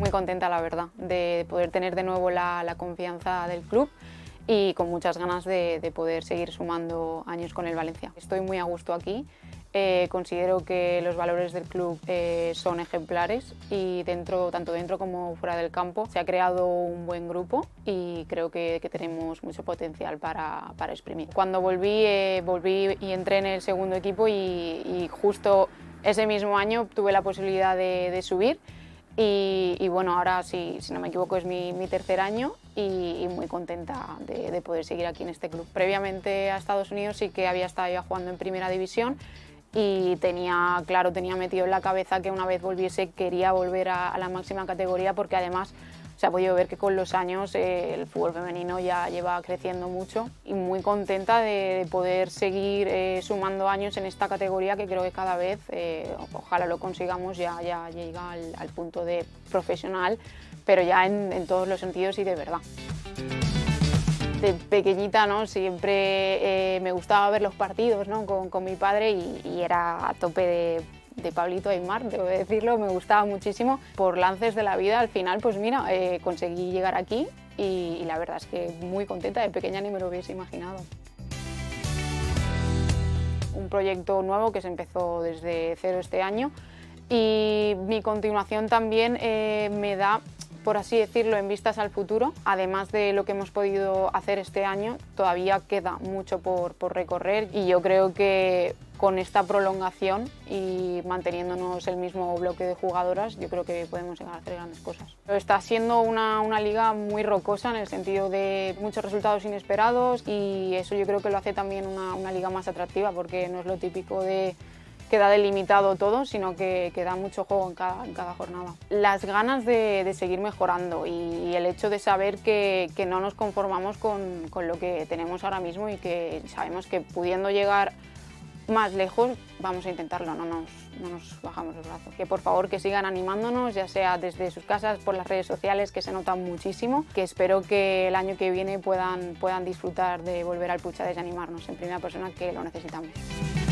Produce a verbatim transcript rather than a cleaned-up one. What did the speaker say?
muy contenta, la verdad, de poder tener de nuevo la, la confianza del club y con muchas ganas de, de poder seguir sumando años con el Valencia. Estoy muy a gusto aquí, eh, considero que los valores del club eh, son ejemplares y dentro, tanto dentro como fuera del campo se ha creado un buen grupo y creo que, que tenemos mucho potencial para, para exprimir. Cuando volví, eh, volví y entré en el segundo equipo y, y justo ese mismo año tuve la posibilidad de, de subir. Y, y bueno, ahora si, si no me equivoco es mi, mi tercer año y, y muy contenta de, de poder seguir aquí en este club. Previamente a Estados Unidos sí que había estado ya jugando en primera división y tenía, claro, tenía metido en la cabeza que una vez volviese quería volver a, a la máxima categoría porque además se ha podido ver que con los años eh, el fútbol femenino ya lleva creciendo mucho y muy contenta de, de poder seguir eh, sumando años en esta categoría que creo que cada vez, eh, ojalá lo consigamos, ya, ya llega al, al punto de profesional, pero ya en, en todos los sentidos y de verdad. De pequeñita, ¿no? Siempre eh, me gustaba ver los partidos, ¿no? con, con mi padre y, y era a tope de de Pablito Aimar, debo decirlo, me gustaba muchísimo. Por lances de la vida, al final, pues mira, eh, conseguí llegar aquí y, y la verdad es que muy contenta, de pequeña ni me lo hubiese imaginado. Un proyecto nuevo que se empezó desde cero este año y mi continuación también eh, me da, por así decirlo, en vistas al futuro. Además de lo que hemos podido hacer este año, todavía queda mucho por, por recorrer y yo creo que con esta prolongación y manteniéndonos el mismo bloque de jugadoras, yo creo que podemos llegar a hacer grandes cosas. Está siendo una, una liga muy rocosa en el sentido de muchos resultados inesperados y eso yo creo que lo hace también una, una liga más atractiva porque no es lo típico de que da delimitado todo, sino que, que da mucho juego en cada, en cada jornada. Las ganas de, de seguir mejorando y, y el hecho de saber que, que no nos conformamos con, con lo que tenemos ahora mismo y que sabemos que pudiendo llegar más lejos vamos a intentarlo, no nos, no nos bajamos los brazos. Que por favor que sigan animándonos, ya sea desde sus casas, por las redes sociales, que se notan muchísimo, que espero que el año que viene puedan, puedan disfrutar de volver al Puigcerdá y animarnos en primera persona, que lo necesitamos.